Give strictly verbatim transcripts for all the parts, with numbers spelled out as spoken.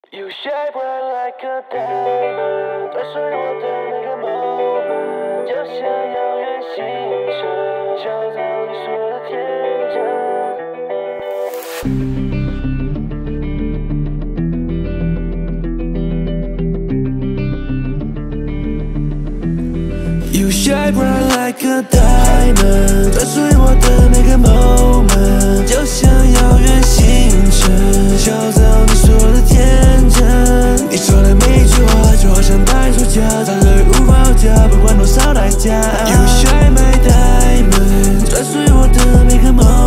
You shine bright like a diamond， 专属于我的那个 moment， 就像遥远星辰，照亮你所有的天真。You shine bright like a diamond， 专属于我的那个 moment， 就像遥远星辰，照亮你所有的天真。你说的每一句话，就好像白手夹在泪无法招架，不管多少代价。You shine my diamond， 专属于我的每个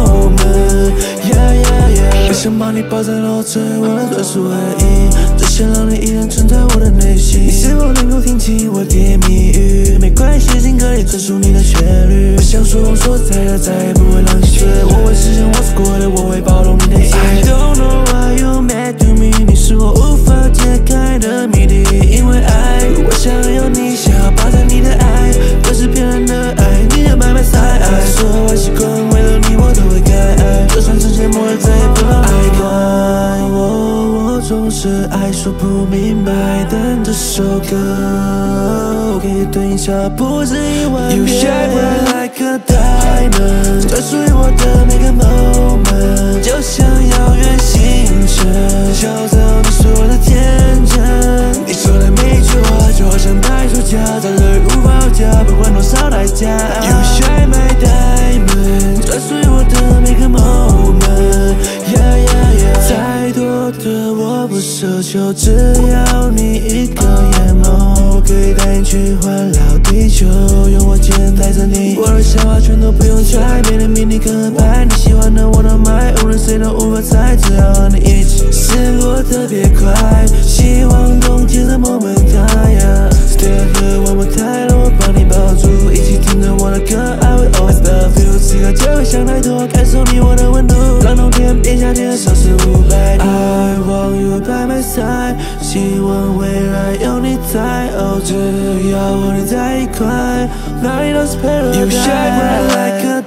moment。Yeah yeah yeah， 我想把你抱在楼层，我的专属回忆，只想让你依然存在我的内心。你是否能够听清我甜蜜语？没关系，新歌里专属你的旋律。我想说我说在的，再也不会让你睡。我会实现我说过的，我会包容你的一切。I don't know why you mad to me， 你是我无法解开的谜底。因为爱，我想要你，想要霸占你的爱，不是骗人的爱，你的 by my side。说坏习惯，为了你我都会改爱，就算世界末日，再也不让爱看。我我总是爱说不明白，但这首歌可以对你下不止一万遍。You shine bright like a diamond， 专属于我的每个 moment， 就像遥远星辰，照亮你所有的天真。你说的每一句话，就好像白手夹在泪无法招架，不管多少代价。You shine my diamond， 专属于我的每个 moment。Yeah yeah yeah， 再多的我不奢求，只要你一个眼眸，可以带你去环绕地球，用我肩带着你，我的想法全都不用猜，没人比你更合拍，你喜欢的我都买，无论谁都无法猜，只要和你一起，时过特别快，希望冬天的 moment time。Still here one more time， 让我帮你抱住，一起听着我的歌 ，I will always love you。此刻就会想太多，感受你我的温度，让冬天变夏天，摄氏五百度。I want you by my side， 希望未来有你在，哦，只要和你在一块，哪里都是 paradise。You shine bright like a